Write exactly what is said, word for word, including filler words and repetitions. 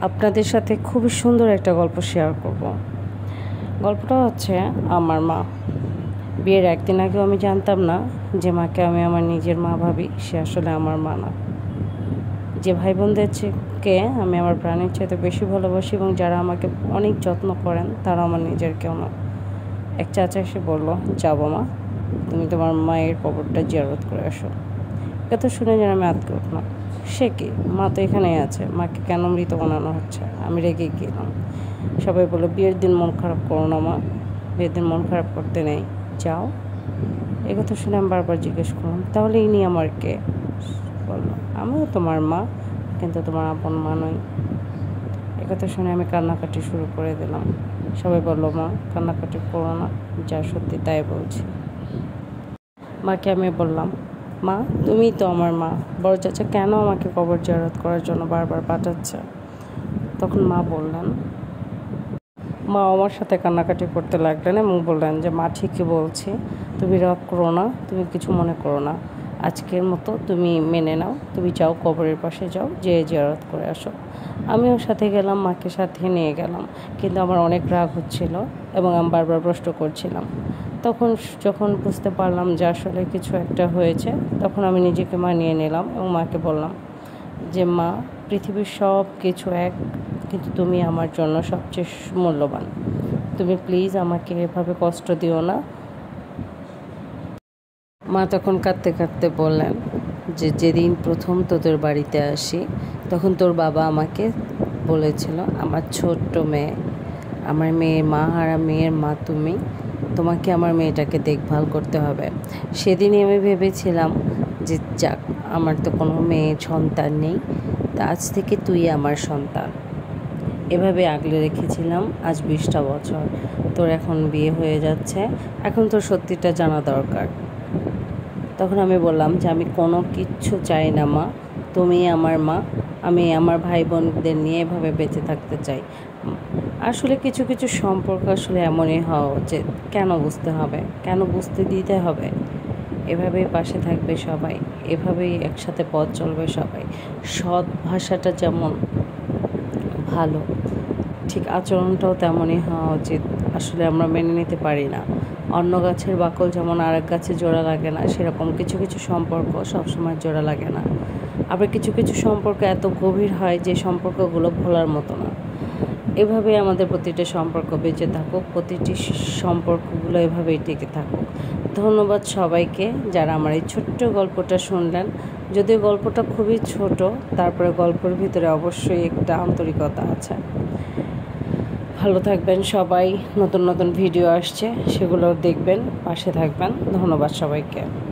আপনাদের সাথে খুবই সুন্দর একটা গল্প শেয়ার করব। গল্পটা হচ্ছে আমার মা। বিয়ের একদিন আগেও আমি জানতাম না যে মাকে আমি আমার নিজের মা ভাবি, সে আসলে আমার মা না। যে ভাই বোনদের থেকে আমি আমার প্রাণের চাইতে বেশি ভালোবাসি এবং যারা আমাকে অনেক যত্ন করেন তারা আমার নিজের কেউ না। এক চাচা এসে বলল, যাবো মা, তুমি তোমার মায়ের কবরটা জিয়ারত করে আসো। কথা শুনে যেন আমি আটকে উঠলাম। সে কি, মা তো এখানেই আছে, মাকে কেন মৃত বানানো হচ্ছে? আমি রেগে গেলাম। সবাই বললো, বিয়ের দিন মন খারাপ করো না মা, বিয়ের দিন মন খারাপ করতে নেই, যাও। এ কথা শুনে আমি বারবার জিজ্ঞেস করলাম, তাহলে ইনি আমার কে? বললো, আমিও তোমার মা, কিন্তু তোমার আপন মা নই। এ কথা শুনে আমি কান্নাকাটি শুরু করে দিলাম। সবাই বললো, মা কান্নাকাটি করো না, যা সত্যি তাই বলছি। মাকে আমি বললাম, মা তুমিই তো আমার মা, বড় চাচা কেন আমাকে কবর জিয়ারত করার জন্য বারবার পাঠাচ্ছে? তখন মা বললেন, মা আমার সাথে কান্নাকাটি করতে লাগলেন এবং বললেন যে, মা ঠিকই বলছি, তুমি রাগ করো না, তুমি কিছু মনে করো না, আজকের মতো তুমি মেনে নাও, তুমি যাও কবরের পাশে যাও, যেয়ে জিয়ারত করে আসো। আমিও সাথে গেলাম, মাকে সাথে নিয়ে গেলাম, কিন্তু আমার অনেক রাগ হচ্ছিল এবং আমি বারবার প্রশ্ন করছিলাম। তখন যখন বুঝতে পারলাম যে আসলে কিছু একটা হয়েছে, তখন আমি নিজেকে মানিয়ে নিলাম এবং মাকে বললাম যে, মা পৃথিবীর সব কিছু এক, কিন্তু তুমি আমার জন্য সবচেয়ে মূল্যবান, তুমি প্লিজ আমাকে এভাবে কষ্ট দিও না। মা তখন কাঁদতে কাঁদতে বললেন যে, যেদিন প্রথম তোদের বাড়িতে আসি তখন তোর বাবা আমাকে বলেছিল, আমার ছোট্ট মেয়ে, আমার মেয়ের মা আর মেয়ের মা তুমি, তোমাকে আমার মেয়েটাকে দেখভাল করতে হবে। সেদিনই আমি ভেবেছিলাম যে যাক, আমার তো কোনো মেয়ে সন্তান নেই, তা আজ থেকে তুই আমার সন্তান। এভাবে আগলে রেখেছিলাম আজ বিশটা বছর। তোর এখন বিয়ে হয়ে যাচ্ছে, এখন তোর সত্যিটা জানা দরকার। তখন আমি বললাম যে, আমি কোনো কিচ্ছু চাই না মা, তুমি আমার মা, আমি আমার ভাই বোনদের নিয়ে এভাবে বেঁচে থাকতে চাই। আসলে কিছু কিছু সম্পর্ক আসলে এমনই হওয়া উচিত। কেন বুঝতে হবে, কেন বুঝতে দিতে হবে? এভাবেই পাশে থাকবে সবাই, এভাবেই একসাথে পথ চলবে সবাই। সৎ ভাষাটা যেমন ভালো, ঠিক আচরণটাও তেমনই হওয়া উচিত। আসলে আমরা মেনে নিতে পারি না, অন্য গাছের বাকল যেমন আরেক গাছে জোড়া লাগে না, সেরকম কিছু কিছু সম্পর্ক সবসময় জোড়া লাগে না। আবার কিছু কিছু সম্পর্ক এত গভীর হয় যে সম্পর্কগুলো ভোলার মতো না। এভাবে আমাদের প্রতিটা সম্পর্ক বেঁচে থাকুক, প্রতিটি সম্পর্কগুলো এভাবেই টিকে থাকুক। ধন্যবাদ সবাইকে যারা আমার এই ছোট্ট গল্পটা শুনলেন। যদিও গল্পটা খুবই ছোট, তারপরে গল্পের ভিতরে অবশ্যই একটা আন্তরিকতা আছে। ভালো থাকবেন সবাই, নতুন নতুন ভিডিও আসছে, সেগুলো দেখবেন, পাশে থাকবেন। ধন্যবাদ সবাইকে।